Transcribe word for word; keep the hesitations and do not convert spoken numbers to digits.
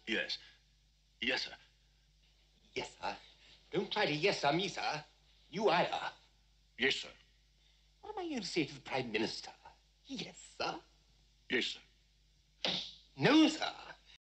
Yes. Yes, sir. Yes, sir. Don't try to yes, sir, me, sir. You either. Yes, sir. What am I going to say to the Prime Minister? Yes, sir. Yes, sir. No, sir.